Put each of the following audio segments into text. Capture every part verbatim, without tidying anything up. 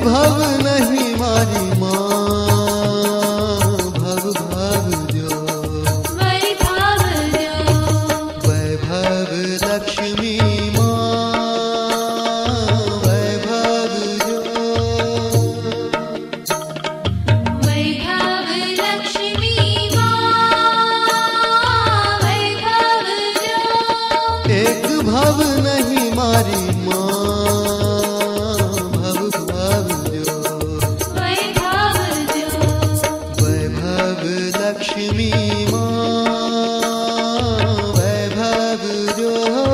भव नहीं मारी माँ, भव भव जो वैभव जो वैभव लक्ष्मी माँ, वैभव जो वैभव लक्ष्मी माँ, वैभव जो एक भव नहीं मारी माँ, भव भव जो वैभव जो वैभव लक्ष्मी माँ, वैभव जो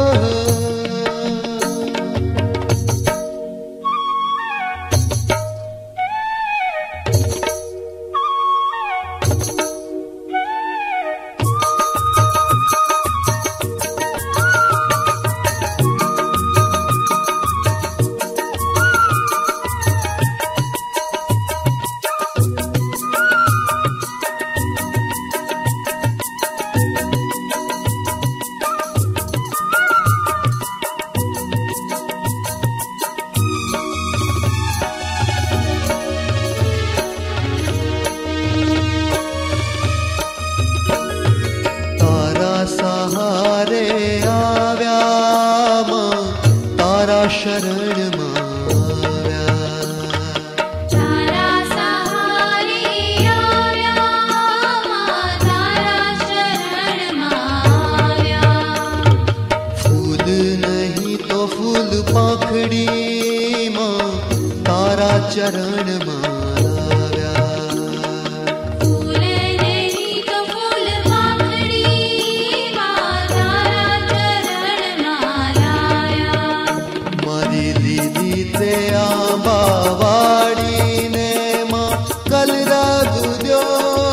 सहारे आव्या मां, तारा शरण माव्या, तारा सहारे आव्या मां, तारा शरण माव्या, फूल नहीं तो फूल पाखड़ी मां, तारा चरण माव्या, फूल नहीं तो फूल पाखड़ी मां, तारा चरण मालाया, मारी लीली ते आंबा वाड़ी ने मां, कल राग जो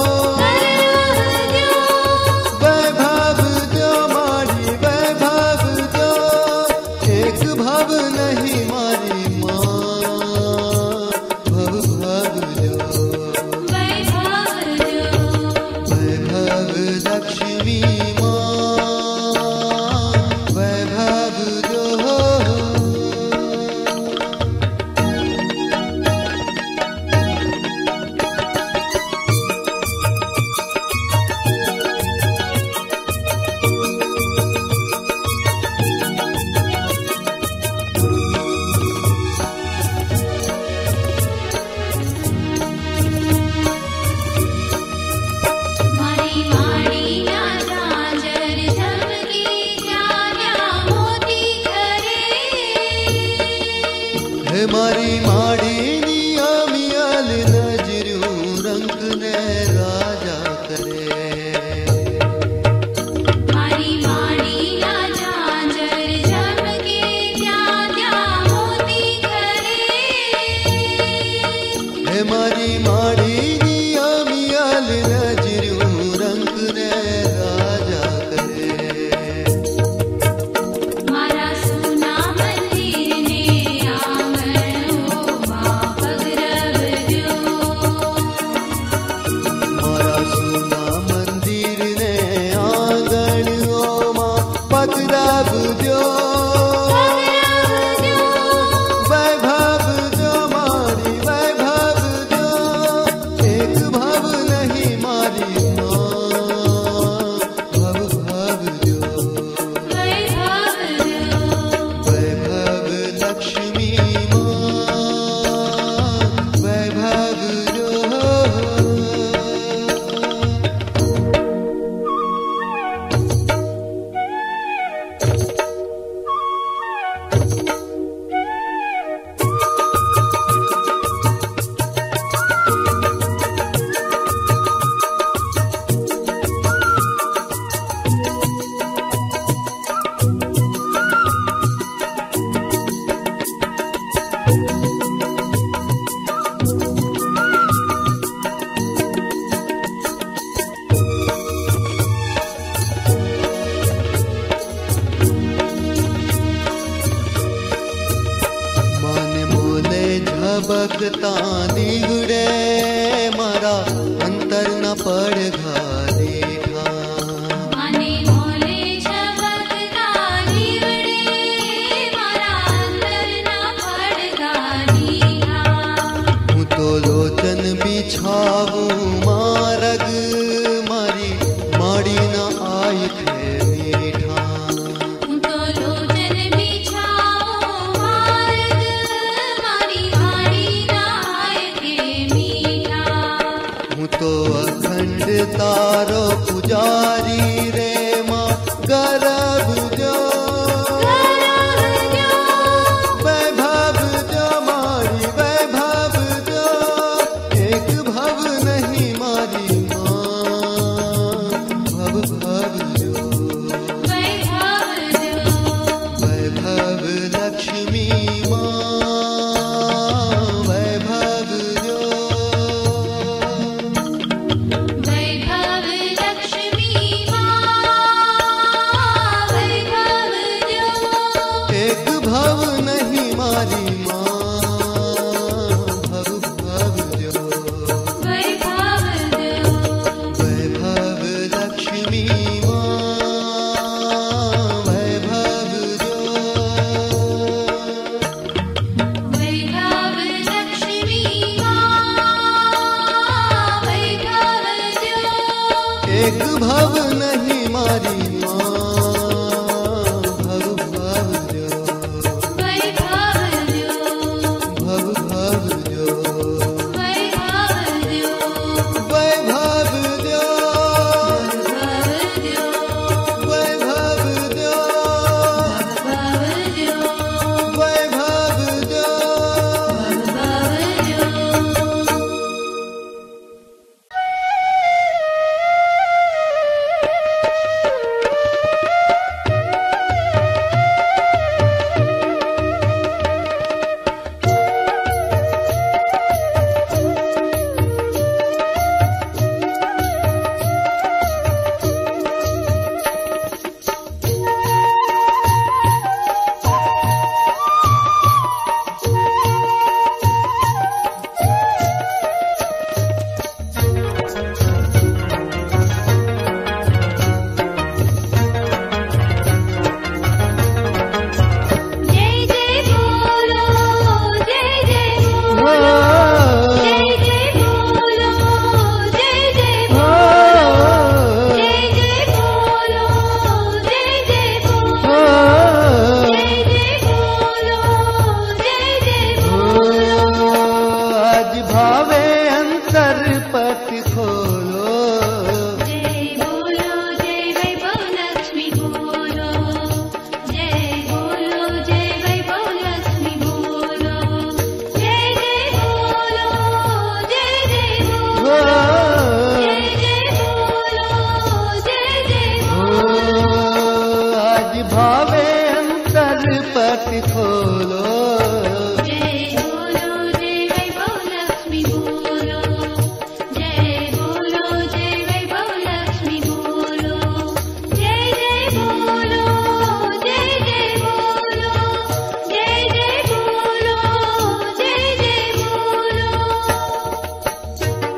वैभव जो मारी वैभव जो, एक भव नहीं मारी मां, भव भव जो वैभव जो वैभव लक्ष्मी मां, वैभव जो मारी माड़ी ना झांझर झमकी जान्या मोती करे, हे मारी माड़ी निया मियाल नजरू रंग ने राजा करे, मारी माड़ी ना झांझर झमकी जान्या मोती करे, हे मारी माड़ी निया मियाल नजरू रंग ने राजा करे, मारा सोना मंदिर ने आंगणो मां पगरव जो, मारा सोना मंदिर ने आंगण ओ मां पगरव जो, पगरव जो वैभव जो मारी वैभव जो, एक भव नहीं मारी मां, भव भव जो वैभव जो वैभव लक्ष्मी मां, वैभव जो झबकता निगड़े मारा अंतर न पड़ घाले माने मोले झबकता निगड़े मारा अंतर न पड़ घाली बिछावू मारग मारी माड़ी न आई थे मीठा तो लोचन बिछाओ मार्ग मारी माड़ी नाय के मीठा हूँ तो अखंड तारो पुजारी रे माँ गर्भ जो वैभव जो मारी वैभव जो एक भव नहीं मारी माँ भव भव जो वैभव जो वैभव लक्ष्मी माँ वैभव जो वैभव लक्ष्मी माँ वैभव जो एक भव नहीं मारी माँ भव भव जो वैभव जो वैभव लक्ष्मी माँ वैभव जो वैभव लक्ष्मी माँ वैभव जो एक भव नहीं मारी माँ भव भव जो वैभव जो भव भव जो वैभव जो वैभव जो वैभव जो वैभव जो वैभव जो वैभव जो वैभव जो जय जय बोलो जय जय बोलो जय जय बोलो जय जय बोलो जय जय बोलो जय जय बोलो जय जय बोलो जय जय बोलो आज भावे अंतर पट खोलो जय बोलो जय वैभव लक्ष्मी बोलो जय बोलो जय वैभव लक्ष्मी बोलो जय जय बोलो जय जय बोलो जय जय बोलो जय जय ओ, आज भावे अंतर पट खोलो जय बोलो जय वैभव लक्ष्मी बोलो जय बोलो जय वैभव लक्ष्मी बोलो जय जय बोलो जय जय बोलो जय जय बोलो जय जय बोलो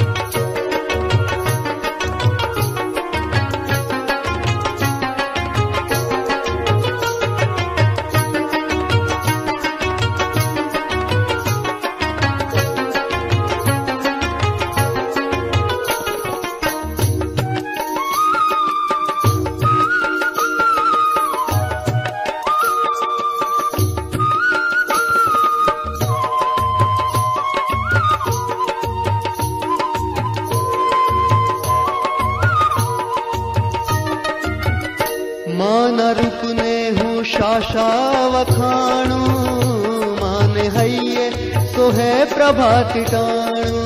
मान रूप ने हूँ शाशा वखाणु मान हैये सो है प्रभात टाणु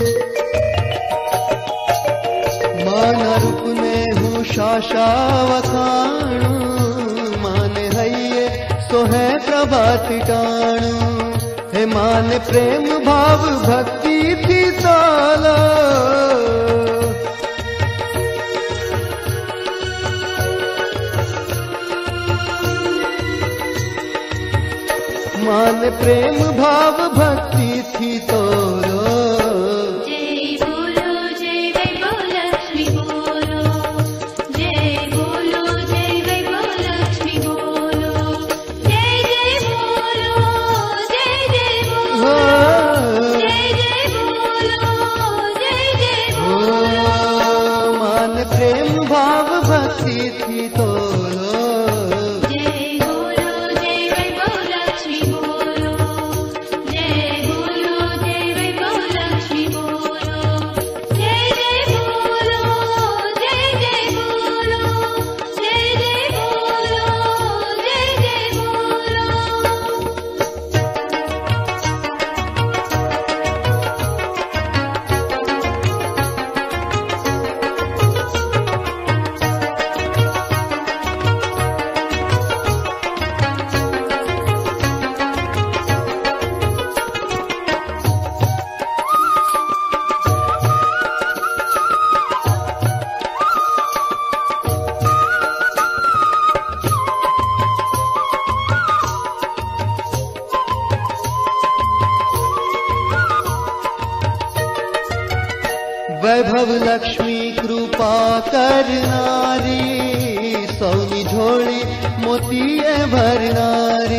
मान रूप ने हूँ शाशा वखाणु मान हैये सो है प्रभात टाणु हे मान प्रेम भाव भक्ति थी साला मान प्रेम भाव भक्ति थी तोलो जय बोलो जय वैभव लक्ष्मी बोलो जय बोलो जय वैभव लक्ष्मी बोलो जय जय बोलो जय जय बोलो जय जय बोलो वैभव लक्ष्मी कृपा करनारी, सौनी झोली मोतिये भरनारी।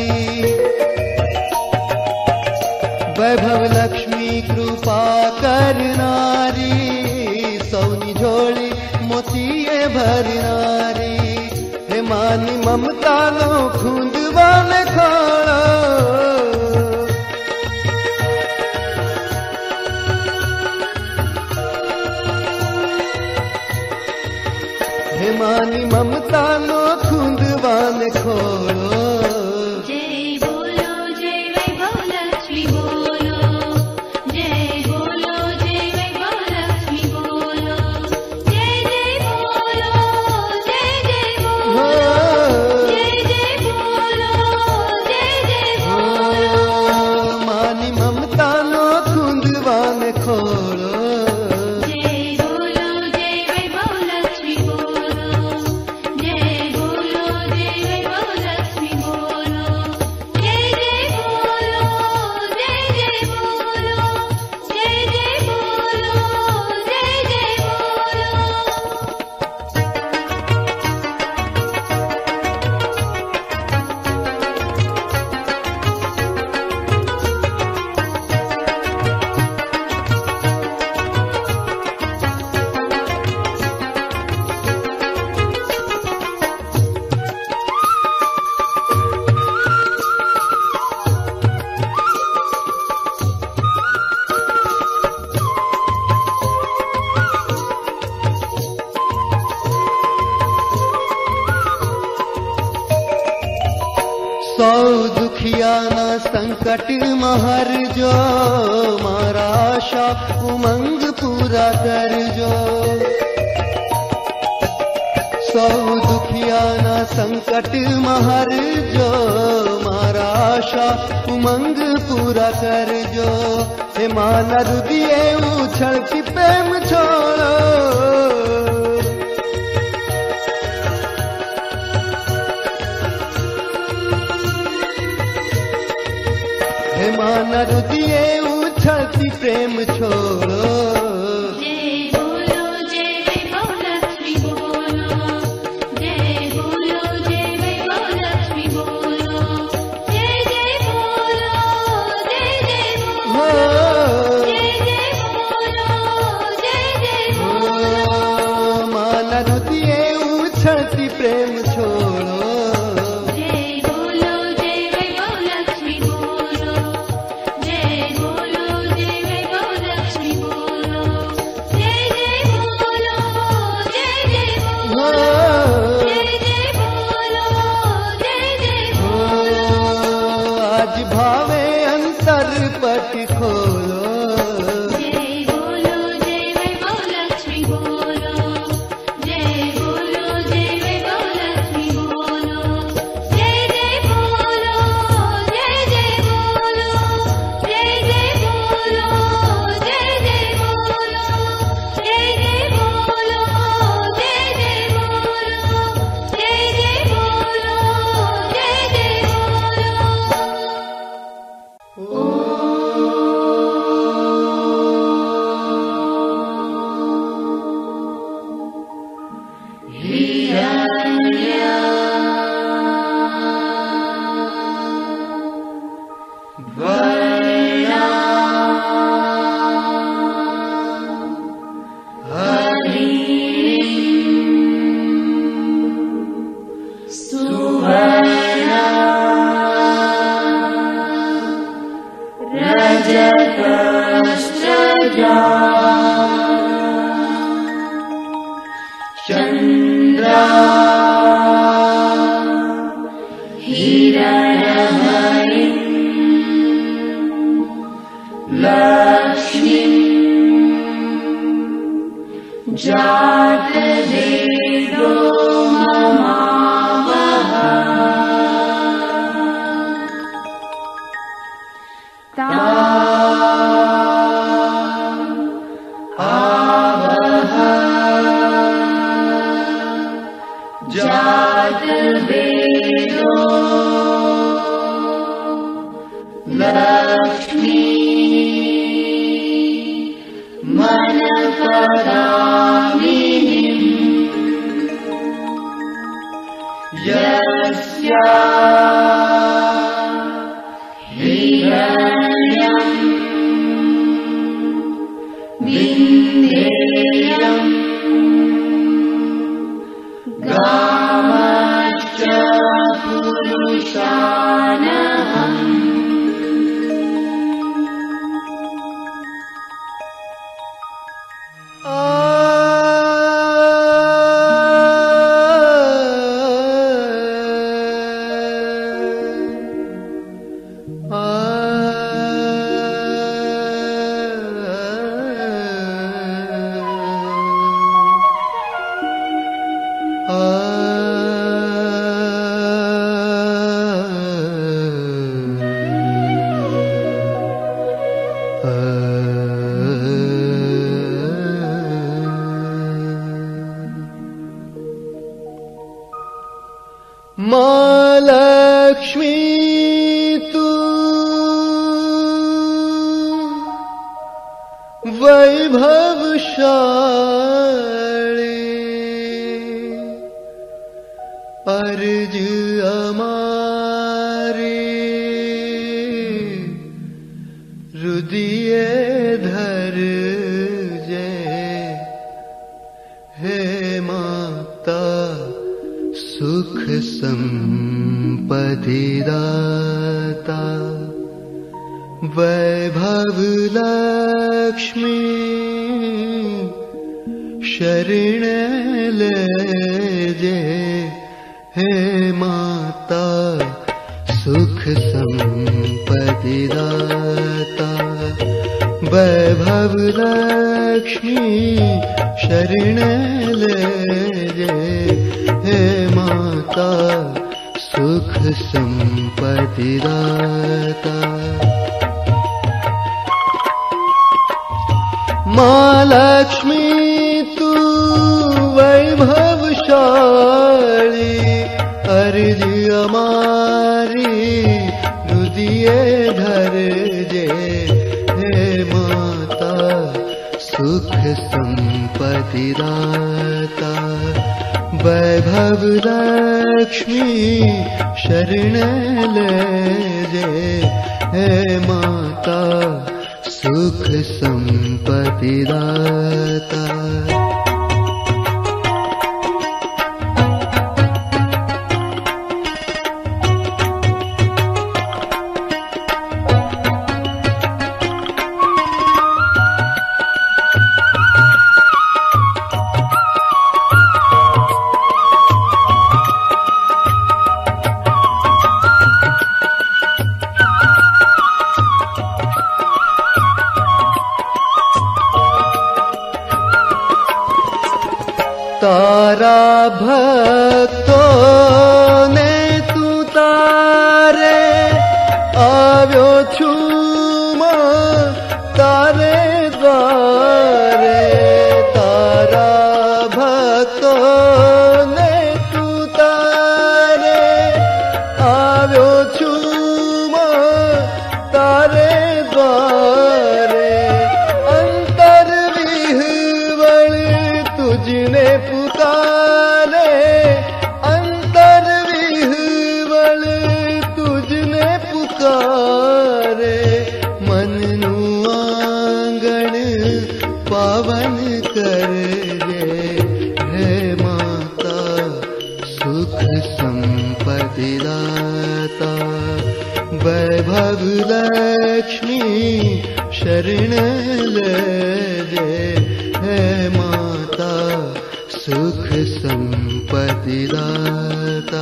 वैभव लक्ष्मी कृपा करनारी, सौनी झोली मोतिये भरनारी। हे मानी ममता नो खूंदवान खाड़ा, हे मानी ममता नो खूंदवान खोड़ो। जय बोलो जय वैभव लक्ष्मी बोलो, जय बोलो जय वैभव लक्ष्मी बोलो, जय जय बोलो जय जय बोलो, जय जय बोलो जय जय बोलो। मानी ममता नो खूंदवान खोड़ो। सौ दुखिया ना संकट महर जो, मारा आशा उमंग पूरा कर जो। सौ दुखिया ना संकट महर जो, मारा आशा उमंग पूरा कर जो। हे माना रुदिए उछल की प्रेम छोड़ो, हे माना रुदिए उछलती प्रेम छोड़ो। जय बोलो जय वैभव लक्ष्मी बोलो, जय बोलो जय वैभव लक्ष्मी बोलो, जय जय बोलो जय जय बोलो, जय जय बोलो जय जय बोलो। माना रुदिए उछलती प्रेम छोड़ो। आज भावे अंतर पट खोलो। जय बोलो जय वैभव लक्ष्मी बोलो, जय बोलो जय वैभव लक्ष्मी बोलो, जय जय बोलो जय जय बोलो, जय जय बोलो जय जय बोलो, जय जय बोलो जय जय बोलो, जय जय बोलो जय जय बोलो। चन्द्रा हिरणमयि लक्ष्मी जातवेदो ममावह ता आवह जातवेदो लक्ष्मी मनपद लक्ष्मी तू वैभवशाली अर्ज हमारी हृदय धर जय हे माता सुख संपत्ति दाता वैभव लक्ष्मी शरण ले जे हे माता सुख संपत्ति दाता वैभव लक्ष्मी शरण ले जे हे माता सुख संपत्ति दाता माँ लक्ष्मी तू वैभवशाली अर्ज हमारी हृदय धर जे हे माता सुख संपत्ति दाता वैभव लक्ष्मी शरण ले जे हे माता सुख संपत्ति दाता तारा भक्तों ने तू तारे आव्यो छूमा तारे द्वारे तारा भक्तों ने तू तारे आव्यो छूमा तारे द्वारे अंतर विह्वल तुझने पुकारे अंतर विह्वल तुझने पुकारे मननु आंगण पावन कर जे हे माता सुख संपत्ति दाता वैभव लक्ष्मी शरण ले जे हे माता सुख संपत्ति दाता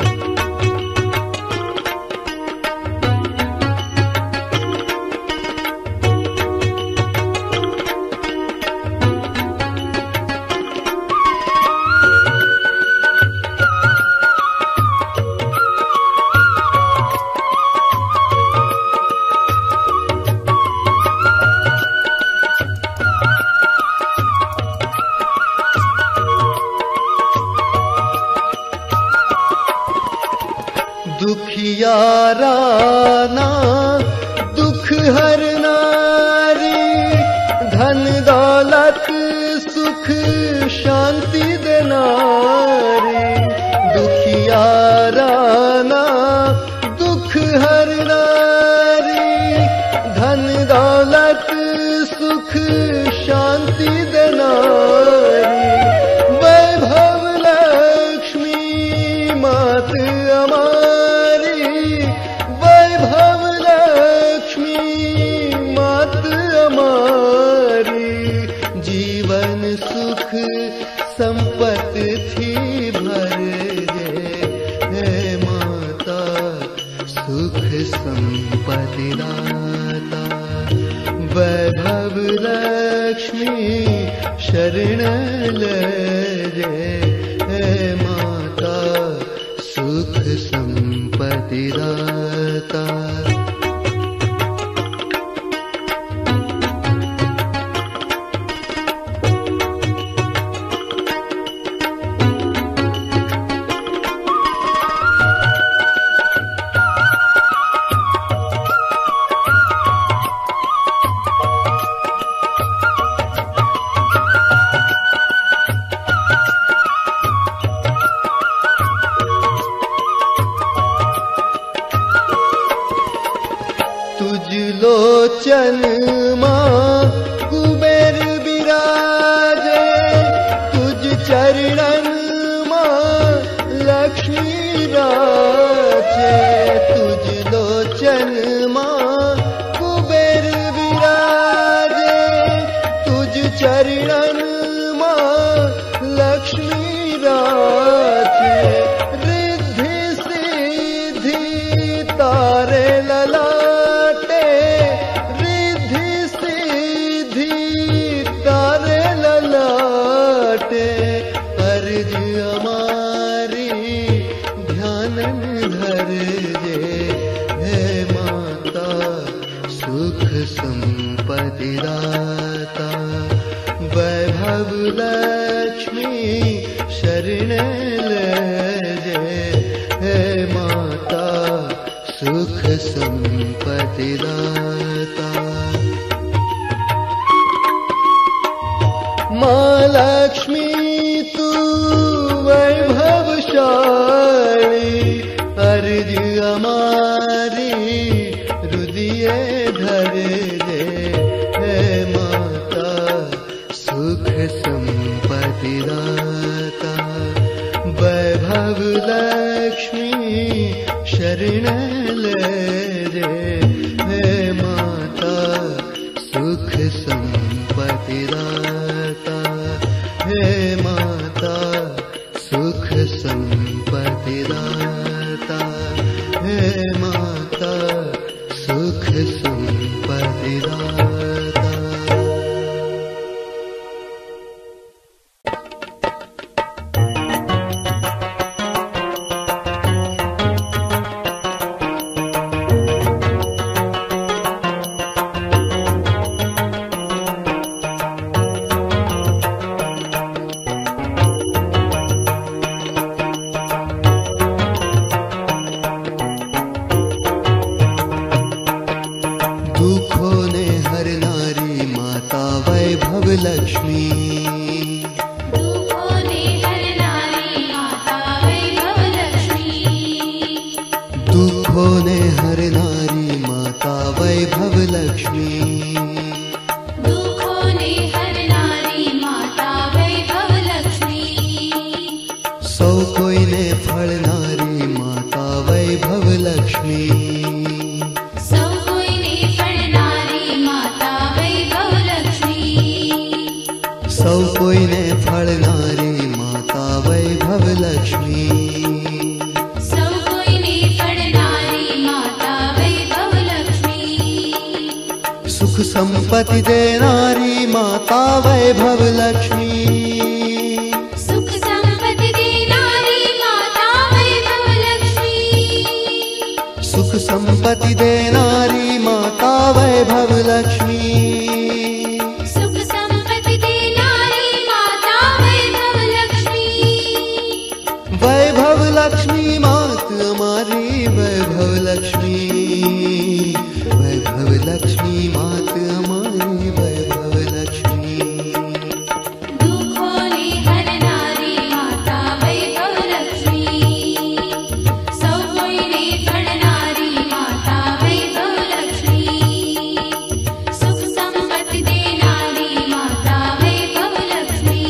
दुखियारा ना दुख हर नारी धन दौलत सुख शांति देनारी दुखियारा ना दुख हर नारी धन दौलत सुख शांति देनारी वैभव लक्ष्मी मात हमारी वैभव लक्ष्मी मात हमारी जीवन सुख संपत्ति थी भर जे हे माता सुख संपत्ति दाता वैभव लक्ष्मी शरण ले जे हे माता सुख संपत्ति दाता चरणन मां लक्ष्मी राचे, रिद्धि सिद्धि तारे ललाटे, रिद्धि सिद्धि तारे ललाटे। अर्ज हमारी ध्यानन धर जे, हे माता सुख संपत्ति दाता। वैभव लक्ष्मी शरण ले, हे माता सुख संपत्ति दाता। माँ लक्ष्मी तू वैभवशाली, अर्ज हमारी हृदय धर जे, हे माता सुख संपत्ति दाता। वैभव लक्ष्मी शरण ले जे, हे माता सुख संपत्ति दाता। हे माता सुख संपत्ति दाता, हे माता सुख संपत्ति दाता। दुखों ने हर नारी माता वैभव लक्ष्मी, दुखों ने हर नारी माता वैभव लक्ष्मी, दुखों ने हर नारी माता वैभव लक्ष्मी। दुखों ने हर नारी माता वैभव लक्ष्मी, सौ कोई ने फल नारी माता वैभव लक्ष्मी, सौ कोई ने फल नारी माता वैभव लक्ष्मी, सौ कोई ने फल नारी माता वैभव लक्ष्मी। सौ कोई ने फल नारी माता वैभव लक्ष्मी, सुख संपत्ति दे नारी माता वैभव लक्ष्मी, सुख संपत्ति दे नारी माता वैभव लक्ष्मी, सुख संपत्ति दे नारी माता वैभव लक्ष्मी। सुख संपत्ति दे नारी माता वैभव लक्ष्मी, वैभव लक्ष्मी मात हमारी वैभव लक्ष्मी, वैभव लक्ष्मी मात हमारी वैभव लक्ष्मी। दुखों ने हर नारी माता वैभव लक्ष्मी, सौ कोई ने फल नारी माता वैभव लक्ष्मी, सुख संपत्ति दे नारी माता वैभव लक्ष्मी।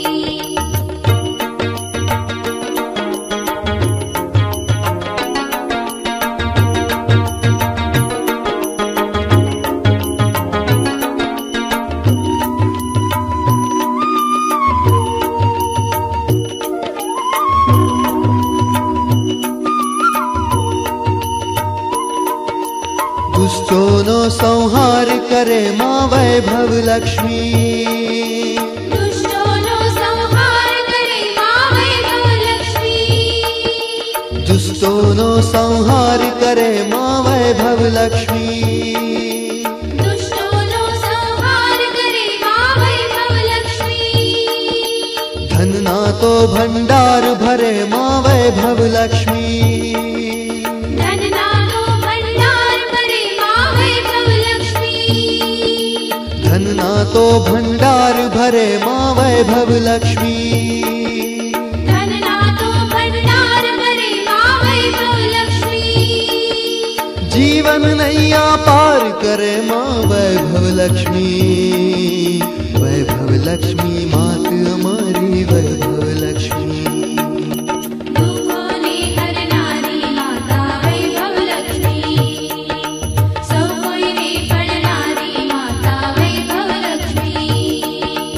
दुष्टों नो संहार करे माँ वैभव लक्ष्मी, दुष्टों नो संहार करे माँ वैभव लक्ष्मी, दुष्टों नो संहार करे माँ वैभव लक्ष्मी। दुष्टों नो संहार करे माँ वैभव लक्ष्मी, धन ना तो भंडार भरे माँ वैभव लक्ष्मी, धन ना तो भंडार भरे माँ वैभव लक्ष्मी, धन ना तो भंडार भरे माँ वैभव लक्ष्मी। धन ना तो भंडार भरे माँ वैभव लक्ष्मी, जीवन नैया पार करे माँ वैभव लक्ष्मी, वैभव लक्ष्मी मात हमारी वैभव लक्ष्मी। दुखों ने हर नारी माता वैभव लक्ष्मी, सौ कोई ने फल नारी माता वैभव लक्ष्मी,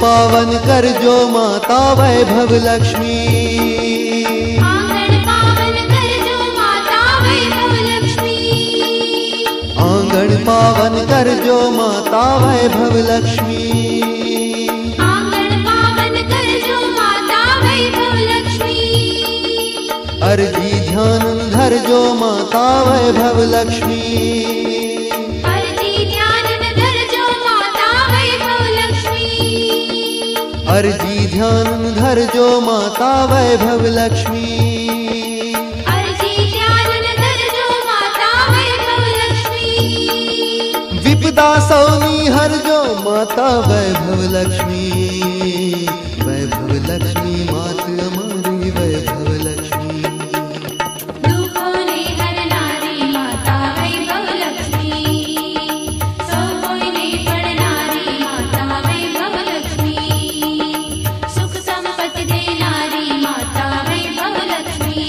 पावन कर जो माता वैभव लक्ष्मी। आंगन पावन कर जो माता वैभव लक्ष्मी। आंगन पावन कर जो माता वैभव लक्ष्मी। आंगन पावन कर जो माता वैभव लक्ष्मी। अर्जी ध्यान धर जो माता वैभव लक्ष्मी। अर्जी ध्यान धर जो माता वैभव लक्ष्मी। अर्जी ध्यान धर जो माता वैभव लक्ष्मी। अर्जी ध्यान धर जो माता वैभव लक्ष्मी। विपदा सौनी हर जो माता वैभव लक्ष्मी। वैभव लक्ष्मी मात हमारी वैभव लक्ष्मी। दुखों ने हरनारी माता वैभव लक्ष्मी। सौ कोई ने पढ़नारी माता वैभव लक्ष्मी। सुख संपत्ति देनारी माता वैभव लक्ष्मी।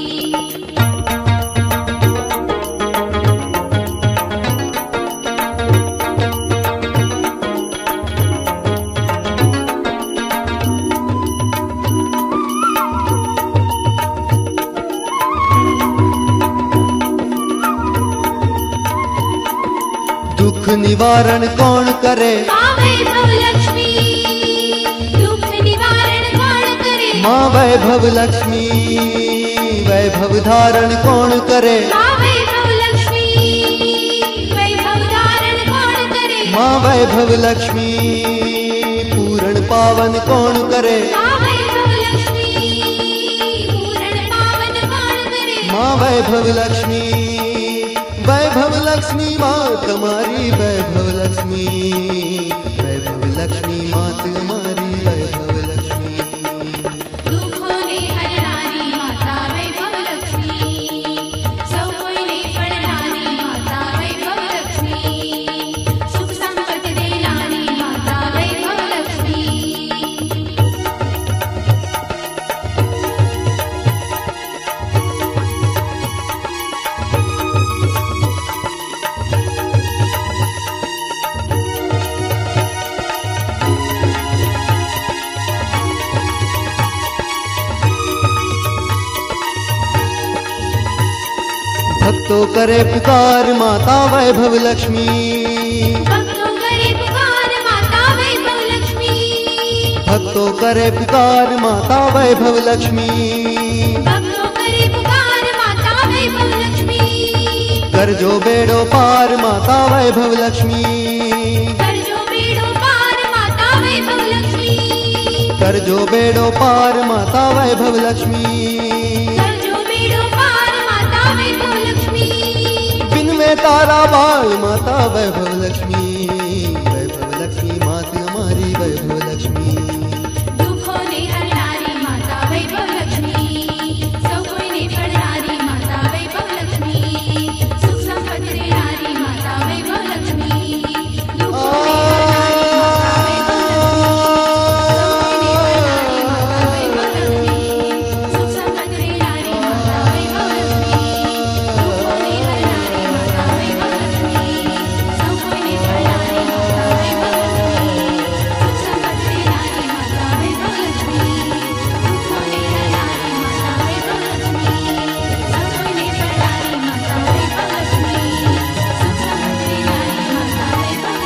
दुख निवारण कौन करे माँ वैभव लक्ष्मी। दुख निवारण कौन करे माँ वैभव लक्ष्मी। वैभव धारण कौन करे माँ वैभव लक्ष्मी। वैभव धारण कौन करे माँ वैभव लक्ष्मी। पूर्ण पावन कौन करे माँ वैभव लक्ष्मी। पूर्ण पावन कौन करे माँ वैभव लक्ष्मी। वैभव लक्ष्मी मात हमारी वैभव लक्ष्मी। वैभव लक्ष्मी मात हमारी वैभव लक्ष्मी। दुखों ने हरनारी माता वैभव लक्ष्मी। सौ कोई ने पढ़नारी माता वैभव लक्ष्मी। सुख संपत्ति देनारी माता वैभव लक्ष्मी। भक्तों करे पुकार माता वैभव लक्ष्मी। भक्तों करे पुकार माता वैभव लक्ष्मी। भक्तों करे पुकार माता वैभव लक्ष्मी। भक्तों करे पुकार माता वैभव लक्ष्मी। कर जो बेड़ो पार माता वैभव लक्ष्मी। कर जो बेड़ो पार माता वैभव लक्ष्मी। कर जो बेड़ो पार माता वैभव लक्ष्मी। कर जो बेड़ो पार माता वैभव लक्ष्मी। बिन में तारा बाल माता वैभव लक्ष्मी। वैभव लक्ष्मी मात हमारी वैभव लक्ष्मी। दुखों ने हरनारी माता वैभव लक्ष्मी। सौ कोई ने पढ़नारी माता वैभव लक्ष्मी। सुख संपत्ति देनारी माता वैभव लक्ष्मी। दुखों ने हरनारी माता वैभव लक्ष्मी। सौ कोई ने पढ़नारी माता वैभव लक्ष्मी। सुख संपत्ति देनारी माता वैभव लक्ष्मी। दुखों ने हरनारी माता वैभव लक्ष्मी। सौ कोई ने पढ़नारी माता वैभव लक्ष्मी। सुख संपत्ति देनारी माता वैभव लक्ष्मी। दुखों ने हरनारी माता वैभव लक्ष्मी। सौ कोई ने पढ़नारी माता वैभव लक्ष्मी। सुख संपत्ति देनारी माता वैभव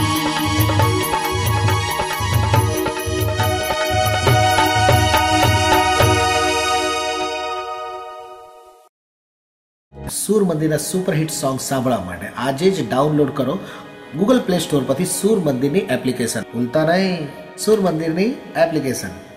लक्ष्मी। સૂર મંદિરના સુપરહિટ સોંગ સાંભળવા માટે આજે જ ડાઉનલોડ કરો ગૂગલ પ્લે સ્ટોર પરથી સૂર મંદિરની એપ્લિકેશન. ભૂલતા નહીં સૂર મંદિરની એપ્લિકેશન.